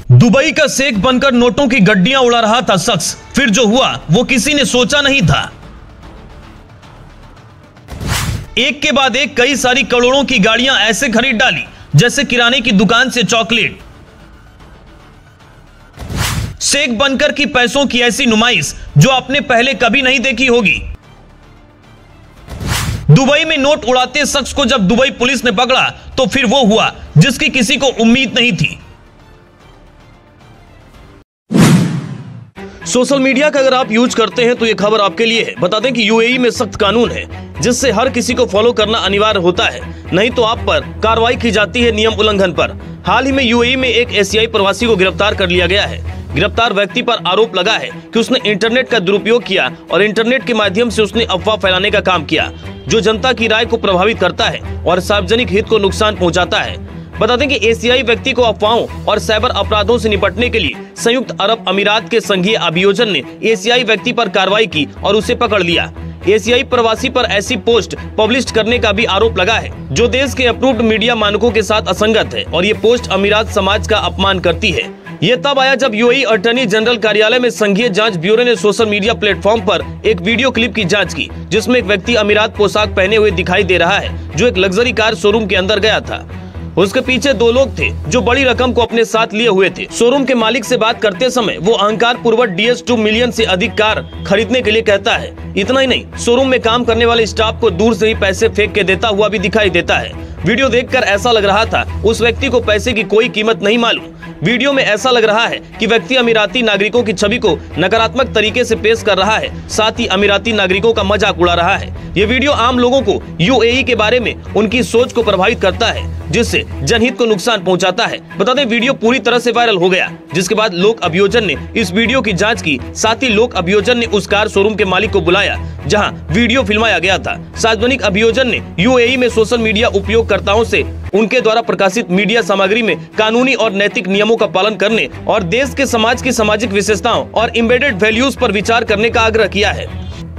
Dubai का शेख बनकर नोटों की गड्डियां उड़ा रहा था शख्स, फिर जो हुआ वो किसी ने सोचा नहीं था। एक के बाद एक कई सारी करोड़ों की गाड़ियां ऐसे खरीद डाली जैसे किराने की दुकान से चॉकलेट। शेख बनकर की पैसों की ऐसी नुमाइश जो आपने पहले कभी नहीं देखी होगी। दुबई में नोट उड़ाते शख्स को जब दुबई पुलिस ने पकड़ा तो फिर वो हुआ जिसकी किसी को उम्मीद नहीं थी। सोशल मीडिया का अगर आप यूज करते हैं तो ये खबर आपके लिए है। बता दें कि यूएई में सख्त कानून है जिससे हर किसी को फॉलो करना अनिवार्य होता है, नहीं तो आप पर कार्रवाई की जाती है नियम उल्लंघन पर। हाल ही में यूएई में एक एशियाई प्रवासी को गिरफ्तार कर लिया गया है। गिरफ्तार व्यक्ति पर आरोप लगा है कि उसने इंटरनेट का दुरुपयोग किया और इंटरनेट के माध्यम से उसने अफवाह फैलाने का काम किया जो जनता की राय को प्रभावित करता है और सार्वजनिक हित को नुकसान पहुंचाता है। बता दें कि एशियाई व्यक्ति को अफवाहों और साइबर अपराधों से निपटने के लिए संयुक्त अरब अमीरात के संघीय अभियोजन ने एशियाई व्यक्ति पर कार्रवाई की और उसे पकड़ लिया। एशियाई प्रवासी पर ऐसी पोस्ट पब्लिश करने का भी आरोप लगा है जो देश के अप्रूव्ड मीडिया मानकों के साथ असंगत है और ये पोस्ट अमीरात समाज का अपमान करती है। ये तब आया जब यूएई अटॉर्नी जनरल कार्यालय में संघीय जांच ब्यूरो ने सोशल मीडिया प्लेटफॉर्म पर एक वीडियो क्लिप की जांच की जिसमें एक व्यक्ति अमीरात पोशाक पहने हुए दिखाई दे रहा है जो एक लग्जरी कार शोरूम के अंदर गया था। उसके पीछे दो लोग थे जो बड़ी रकम को अपने साथ लिए हुए थे। शोरूम के मालिक से बात करते समय वो अहंकार पूर्वक DS2 मिलियन से अधिक कार खरीदने के लिए कहता है। इतना ही नहीं, शोरूम में काम करने वाले स्टाफ को दूर से ही पैसे फेंक के देता हुआ भी दिखाई देता है। वीडियो देखकर ऐसा लग रहा था उस व्यक्ति को पैसे की कोई कीमत नहीं मालूम। वीडियो में ऐसा लग रहा है कि व्यक्ति अमीराती नागरिकों की छवि को नकारात्मक तरीके से पेश कर रहा है, साथ ही अमीराती नागरिकों का मजाक उड़ा रहा है। ये वीडियो आम लोगों को यूएई के बारे में उनकी सोच को प्रभावित करता है जिससे जनहित को नुकसान पहुंचाता है। बता दें वीडियो पूरी तरह से वायरल हो गया जिसके बाद लोक अभियोजन ने इस वीडियो की जांच की। साथ ही लोक अभियोजन ने उस कार शोरूम के मालिक को बुलाया जहां वीडियो फिल्माया गया था। सार्वजनिक अभियोजन ने यूएई में सोशल मीडिया उपयोगकर्ताओं से उनके द्वारा प्रकाशित मीडिया सामग्री में कानूनी और नैतिक नियमों का पालन करने और देश के समाज की सामाजिक विशेषताओं और एम्बेडेड वैल्यूज पर विचार करने का आग्रह किया है।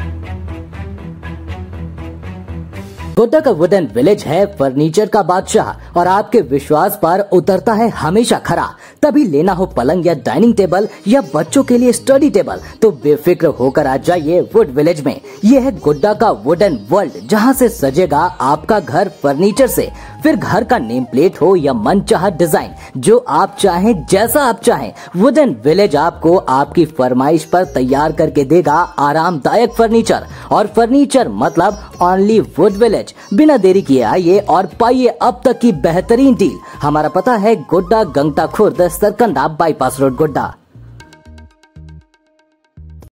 गोड्डा का वुडन विलेज है फर्नीचर का बादशाह और आपके विश्वास पर उतरता है हमेशा खरा। तभी लेना हो पलंग या डाइनिंग टेबल या बच्चों के लिए स्टडी टेबल तो बेफिक्र होकर आ जाइए वुड विलेज में। ये है गोड्डा का वुडन वर्ल्ड जहां से सजेगा आपका घर फर्नीचर से। फिर घर का नेम प्लेट हो या मनचाहा डिजाइन, जो आप चाहें जैसा आप चाहें, वुडन विलेज आपको आपकी फरमाइश पर तैयार करके देगा आरामदायक फर्नीचर। और फर्नीचर मतलब ओनली वुड विलेज। बिना देरी किए आइए और पाइए अब तक की बेहतरीन डील। हमारा पता है गोड्डा गंगटा खुर्द सरकंडा बाईपास रोड गोड्डा।